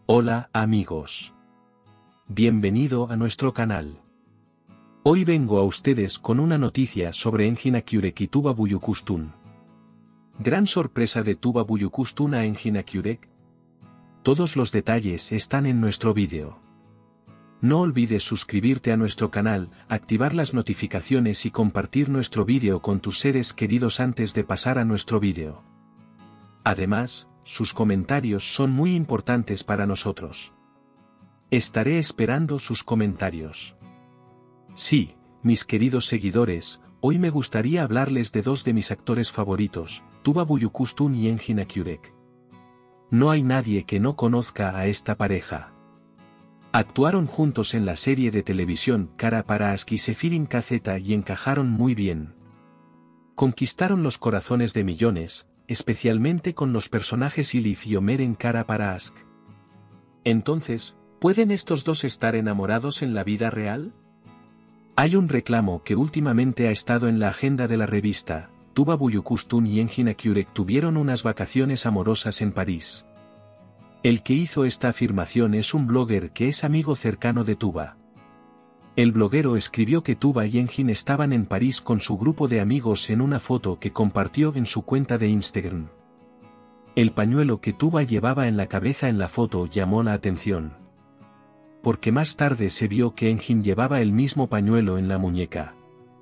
Hola amigos. Bienvenido a nuestro canal. Hoy vengo a ustedes con una noticia sobre Engin Akyurek y Tuba Büyüküstün. Gran sorpresa de Tuba Büyüküstün a Engin Akyurek. Todos los detalles están en nuestro vídeo. No olvides suscribirte a nuestro canal, activar las notificaciones y compartir nuestro vídeo con tus seres queridos antes de pasar a nuestro vídeo. Además, sus comentarios son muy importantes para nosotros. Estaré esperando sus comentarios. Sí, mis queridos seguidores, hoy me gustaría hablarles de dos de mis actores favoritos, Tuba Büyüküstün y Engin Akyurek. No hay nadie que no conozca a esta pareja. Actuaron juntos en la serie de televisión Kara para Aşk y Seferin KZ y encajaron muy bien. Conquistaron los corazones de millones, especialmente con los personajes Elif y Ömer en Kara para Aşk. Entonces, ¿pueden estos dos estar enamorados en la vida real? Hay un reclamo que últimamente ha estado en la agenda de la revista. Tuba Büyüküstün y Engin Akyurek tuvieron unas vacaciones amorosas en París. El que hizo esta afirmación es un blogger que es amigo cercano de Tuba. El bloguero escribió que Tuba y Engin estaban en París con su grupo de amigos en una foto que compartió en su cuenta de Instagram. El pañuelo que Tuba llevaba en la cabeza en la foto llamó la atención. Porque más tarde se vio que Engin llevaba el mismo pañuelo en la muñeca.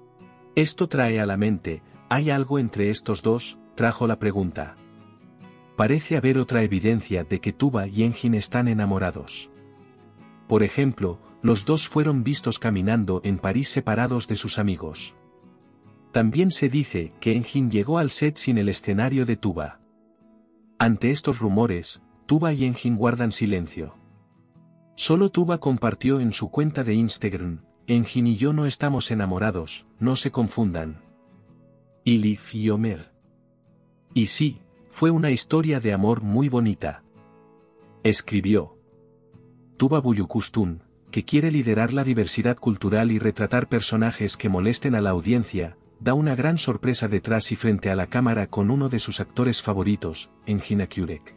Esto trae a la mente, ¿hay algo entre estos dos?, trajo la pregunta. Parece haber otra evidencia de que Tuba y Engin están enamorados. Por ejemplo, los dos fueron vistos caminando en París separados de sus amigos. También se dice que Engin llegó al set sin el escenario de Tuba. Ante estos rumores, Tuba y Engin guardan silencio. Solo Tuba compartió en su cuenta de Instagram, Engin y yo no estamos enamorados, no se confundan. Elif y Ömer. Y sí, fue una historia de amor muy bonita. Escribió. Tuba Büyüküstün, que quiere liderar la diversidad cultural y retratar personajes que molesten a la audiencia, da una gran sorpresa detrás y frente a la cámara con uno de sus actores favoritos, Engin Akyurek.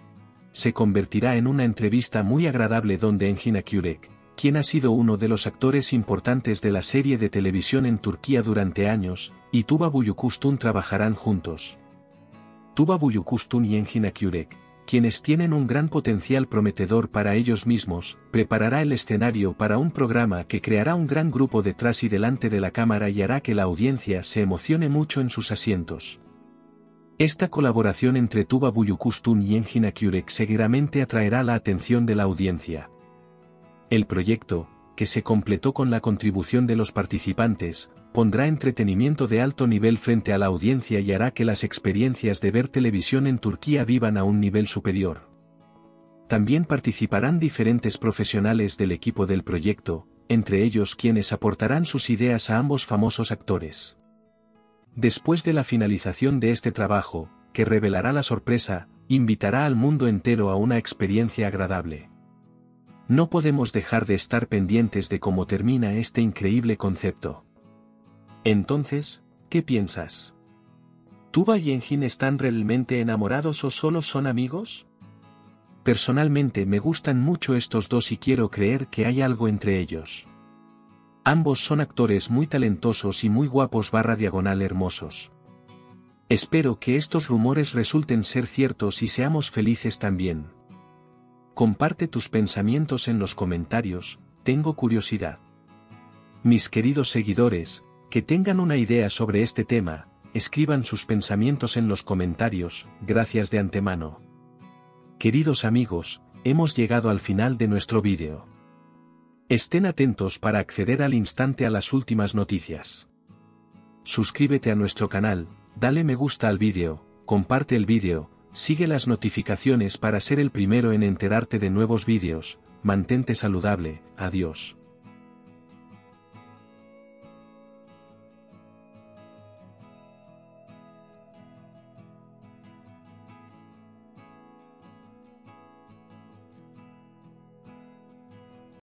Se convertirá en una entrevista muy agradable donde Engin Akyurek, quien ha sido uno de los actores importantes de la serie de televisión en Turquía durante años, y Tuba Büyüküstün trabajarán juntos. Tuba Büyüküstün y Engin Akyurek, quienes tienen un gran potencial prometedor para ellos mismos, preparará el escenario para un programa que creará un gran grupo detrás y delante de la cámara y hará que la audiencia se emocione mucho en sus asientos. Esta colaboración entre Tuba Büyüküstün y Engin Akyurek seguramente atraerá la atención de la audiencia. El proyecto, que se completó con la contribución de los participantes, pondrá entretenimiento de alto nivel frente a la audiencia y hará que las experiencias de ver televisión en Turquía vivan a un nivel superior. También participarán diferentes profesionales del equipo del proyecto, entre ellos quienes aportarán sus ideas a ambos famosos actores. Después de la finalización de este trabajo, que revelará la sorpresa, invitará al mundo entero a una experiencia agradable. No podemos dejar de estar pendientes de cómo termina este increíble concepto. Entonces, ¿qué piensas? ¿Tuba y Engin están realmente enamorados o solo son amigos? Personalmente me gustan mucho estos dos y quiero creer que hay algo entre ellos. Ambos son actores muy talentosos y muy guapos / hermosos. Espero que estos rumores resulten ser ciertos y seamos felices también. Comparte tus pensamientos en los comentarios, tengo curiosidad. Mis queridos seguidores, que tengan una idea sobre este tema, escriban sus pensamientos en los comentarios, gracias de antemano. Queridos amigos, hemos llegado al final de nuestro vídeo. Estén atentos para acceder al instante a las últimas noticias. Suscríbete a nuestro canal, dale me gusta al vídeo, comparte el vídeo, sigue las notificaciones para ser el primero en enterarte de nuevos vídeos, mantente saludable, adiós.